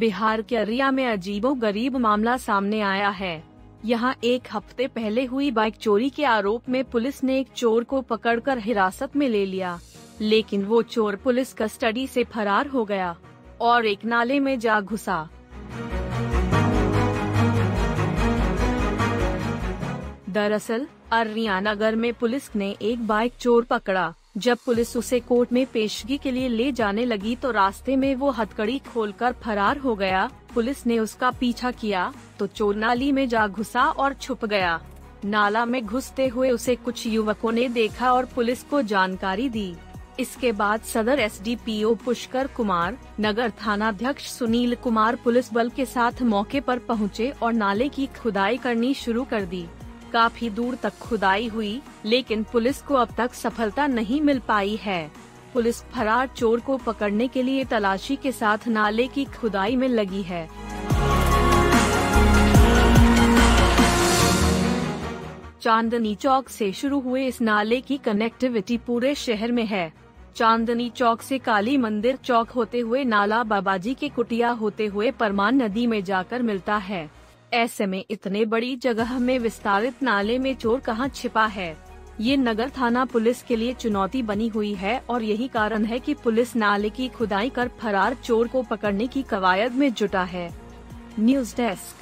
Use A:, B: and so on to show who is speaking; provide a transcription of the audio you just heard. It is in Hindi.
A: बिहार के अररिया में अजीबोगरीब मामला सामने आया है। यहाँ एक हफ्ते पहले हुई बाइक चोरी के आरोप में पुलिस ने एक चोर को पकड़कर हिरासत में ले लिया, लेकिन वो चोर पुलिस कस्टडी से फरार हो गया और एक नाले में जा घुसा। दरअसल अररिया नगर में पुलिस ने एक बाइक चोर पकड़ा। जब पुलिस उसे कोर्ट में पेशगी के लिए ले जाने लगी तो रास्ते में वो हथकड़ी खोलकर फरार हो गया। पुलिस ने उसका पीछा किया तो चोर नाली में जा घुसा और छुप गया। नाला में घुसते हुए उसे कुछ युवकों ने देखा और पुलिस को जानकारी दी। इसके बाद सदर एसडीपीओ पुष्कर कुमार, नगर थानाध्यक्ष सुनील कुमार पुलिस बल के साथ मौके पर पहुँचे और नाले की खुदाई करनी शुरू कर दी। काफी दूर तक खुदाई हुई, लेकिन पुलिस को अब तक सफलता नहीं मिल पाई है। पुलिस फरार चोर को पकड़ने के लिए तलाशी के साथ नाले की खुदाई में लगी है। चांदनी चौक से शुरू हुए इस नाले की कनेक्टिविटी पूरे शहर में है। चांदनी चौक से काली मंदिर चौक होते हुए नाला बाबाजी के कुटिया होते हुए परमान नदी में जाकर मिलता है। ऐसे में इतने बड़ी जगह में विस्तारित नाले में चोर कहां छिपा है, ये नगर थाना पुलिस के लिए चुनौती बनी हुई है और यही कारण है कि पुलिस नाले की खुदाई कर फरार चोर को पकड़ने की कवायद में जुटा है। News desk.